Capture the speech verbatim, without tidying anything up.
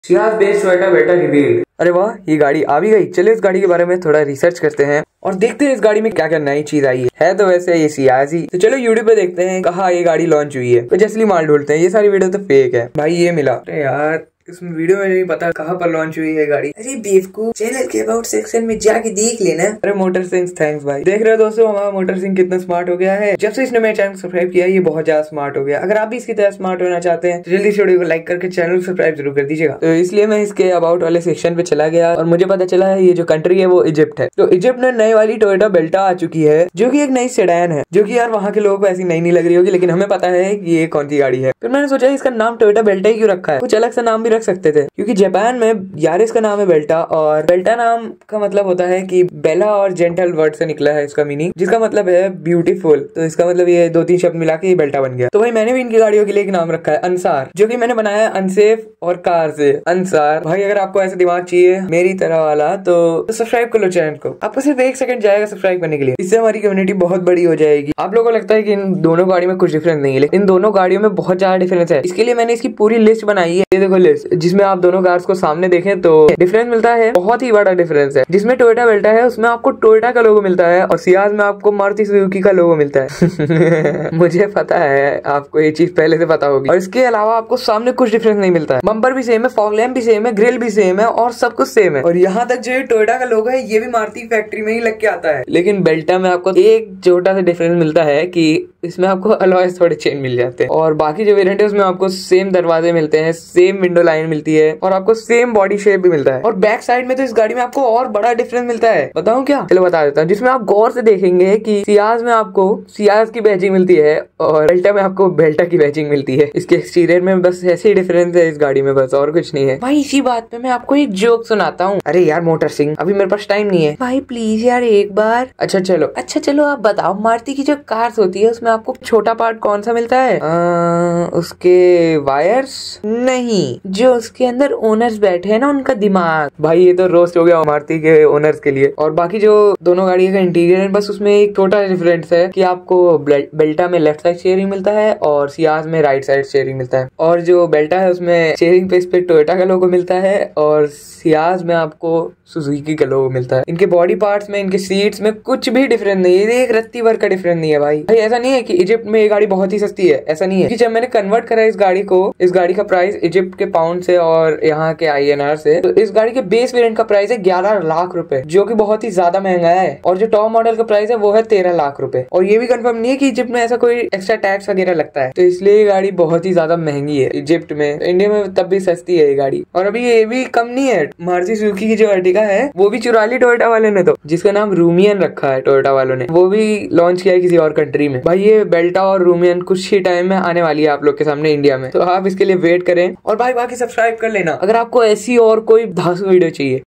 Ciaz based Toyota Belta revealed. अरे वाह, ये गाड़ी आ भी गई। चलिए इस गाड़ी के बारे में थोड़ा रिसर्च करते हैं और देखते हैं इस गाड़ी में क्या क्या नई चीज आई है, है तो वैसे ये सियाज ही। तो चलो यूट्यूब पे देखते हैं कहाँ ये गाड़ी लॉन्च हुई है, कुछ असली माल ढूंढते हैं। ये सारी वीडियो तो फेक है भाई। ये मिला, अरे यार इसमें वीडियो में नहीं पता कहाँ पर लॉन्च हुई है गाड़ी। अरे बेवकूफ, चैनल के अबाउट सेक्शन में जाके देख लेना। अरे मोटर सिंह थैंक्स भाई। देख रहे हो दोस्तों हमारा मोटर सिंह कितना स्मार्ट हो गया है। जब से इसने मेरे चैनल को सब्सक्राइब किया ये बहुत ज्यादा स्मार्ट हो गया। अगर आप भी इसकी तरह स्मार्ट होना चाहते हैं तो जल्दी से वीडियो को लाइक करके चैनल को सब्सक्राइब जरूर कर दीजिएगा। तो इसलिए मैं इसके अबाउट वाले सेक्शन पे चला गया और मुझे पता चला है ये जो कंट्री है वो इजिप्ट है। तो इजिप्ट में नई वाली टोयोटा बेल्टा आ चुकी है जो की एक नई सेडान है, जो की यार वहाँ के लोगों को ऐसी नई नहीं लग रही होगी, लेकिन हमें पता है कि ये कौन सी गाड़ी है। फिर मैंने सोचा इसका नाम टोयोटा बेल्टा ही क्यों रखा है, कुछ अलग सा नाम भी रख सकते थे, क्योंकि जापान में यारिस का नाम है बेल्टा और बेल्टा नाम का मतलब होता है कि बेला और जेंटल वर्ड से निकला है इसका मीनिंग, जिसका मतलब है ब्यूटीफुल। तो इसका मतलब ये दो तीन शब्द मिला के ये बेल्टा बन गया। तो भाई मैंने भी इनकी गाड़ियों के लिए एक नाम रखा है अंसार, जो कि मैंने बनाया अनसेफ और कार से अंसार। भाई अगर आपको ऐसा दिमाग चाहिए मेरी तरह वाला तो, तो सब्सक्राइब कर लो चैनल को। आपको सिर्फ एक सेकंड जाएगा सब्सक्राइब करने के लिए, इससे हमारी कम्युनिटी बहुत बड़ी हो जाएगी। आप लोगों को लगता है कि इन दोनों गाड़ियों में कुछ डिफरेंस नहीं है, लेकिन इन दोनों गाड़ियों में बहुत ज्यादा डिफरेंस है। इसके लिए मैंने इसकी पूरी लिस्ट बनाई है। ये देखो लिस्ट, जिसमें आप दोनों कार्स को सामने देखें तो डिफरेंस मिलता है, बहुत ही बड़ा डिफरेंस है। जिसमें टोयोटा बेल्टा है उसमें आपको टोयोटा का लोगो मिलता है और सियाज में आपको मारुति सुजुकी का लोगो मिलता है। मुझे पता है आपको ये चीज पहले से पता होगी। और इसके अलावा आपको सामने कुछ डिफरेंस नहीं मिलता है। बम्पर भी सेम है, फॉग लैम्प भी सेम है, ग्रिल भी सेम है और सब कुछ सेम है। और यहाँ तक जो टोयोटा का लोगो है ये भी मारुति फैक्ट्री में ही लग के आता है। लेकिन बेल्टा में आपको एक छोटा सा डिफरेंस मिलता है कि इसमें आपको अलॉयज थोड़े चेंज मिल जाते हैं और बाकी जो वेरिएंट है उसमें आपको सेम दरवाजे मिलते हैं, सेम विंडो लाइन मिलती है और आपको सेम बॉडी शेप भी मिलता है। और बैक साइड में तो इस गाड़ी में आपको और बड़ा डिफरेंस मिलता है। बताऊं क्या? चलो बता देता हूँ। जिसमें आप गौर से देखेंगे कि सियाज में आपको सियाज की बैजिंग मिलती है और बेल्टा में आपको बेल्टा की बैजिंग मिलती है। इसके एक्सटीरियर में बस ऐसे ही डिफरेंस है इस गाड़ी में, बस और कुछ नहीं है। भाई इसी बात पे मैं आपको एक जोक सुनाता हूँ। अरे यार मोटर सिंह, अभी मेरे पास टाइम नहीं है। भाई प्लीज यार एक बार। अच्छा चलो अच्छा चलो आप बताओ, मारुति की जो कार्स होती है उसमें आपको छोटा पार्ट कौन सा मिलता है? आ, उसके वायर्स नहीं, जो उसके अंदर ओनर्स बैठे हैं ना उनका दिमाग। भाई ये तो रोस्ट हो गया मारुति के ओनर्स के लिए। और बाकी जो दोनों गाड़ियों का इंटीरियर है बस उसमें एक छोटा डिफरेंस है कि आपको बेल्टा में लेफ्ट साइड स्टीयरिंग मिलता है और सियाज में राइट साइड स्टीयरिंग मिलता है। और जो बेल्टा है उसमें स्टीयरिंग पे इस पे टोयोटा का लोगो मिलता है और सियाज में आपको सुजुकी का लोगो मिलता है। इनके बॉडी पार्ट्स में, इनके सीट्स में कुछ भी डिफरेंस नहीं है, एक रत्ती भर का डिफरेंस नहीं है भाई। भाई ऐसा नहीं है कि इजिप्ट में ये गाड़ी बहुत ही सस्ती है, ऐसा नहीं है। कि जब मैंने कन्वर्ट करा इस गाड़ी को, इस गाड़ी का प्राइस इजिप्ट के पाउंड से और यहाँ के आई एन आर से, तो इस गाड़ी के बेस वेरिएंट का प्राइस है ग्यारह लाख रुपए, जो कि बहुत ही ज्यादा महंगा है। और जो टॉप मॉडल का प्राइस है वो है तेरह लाख रुपए। और ये भी कंफर्म नहीं है कि इजिप्ट में ऐसा कोई एक्स्ट्रा टैक्स वगैरह लगता है, तो इसलिए ये गाड़ी बहुत ही ज्यादा महंगी है इजिप्ट में। इंडिया में तब भी सस्ती है ये गाड़ी। और अभी ये भी कम नहीं है, मारुति सुजुकी की जो अर्टिगा है वो भी चुरा ली टोयोटा वाले ने, तो जिसका नाम रूमियन रखा है टोयोटा वालों ने, वो भी लॉन्च किया है किसी और कंट्री में। भाई ये बेल्टा और रूमियन कुछ ही टाइम में आने वाली है आप लोग के सामने इंडिया में, तो आप इसके लिए वेट करें। और भाई बाकी सब्सक्राइब कर लेना अगर आपको ऐसी और कोई धांसू वीडियो चाहिए।